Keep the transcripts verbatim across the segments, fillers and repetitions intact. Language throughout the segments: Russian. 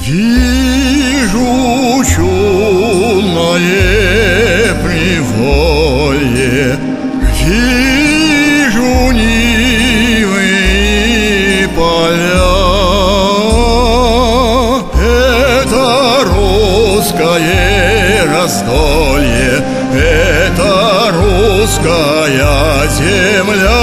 Вижу чудное приволье, вижу нивы и поля. Это русское раздолье, это русская земля.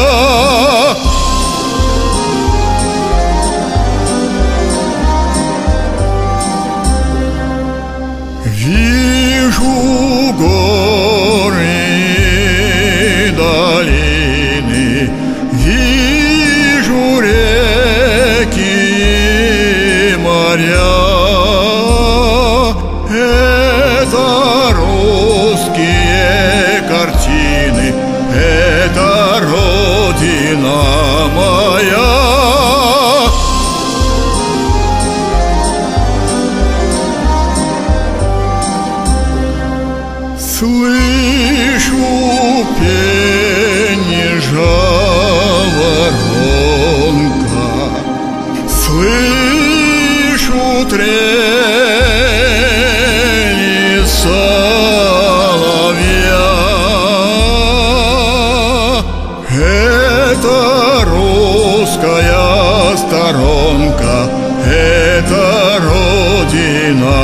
Вижу горы, долины, вижу реки и моря. Это русские картины, это родина моя. Слышу пение жаворонка, слышу трели соловья. Это русская сторонка, это родина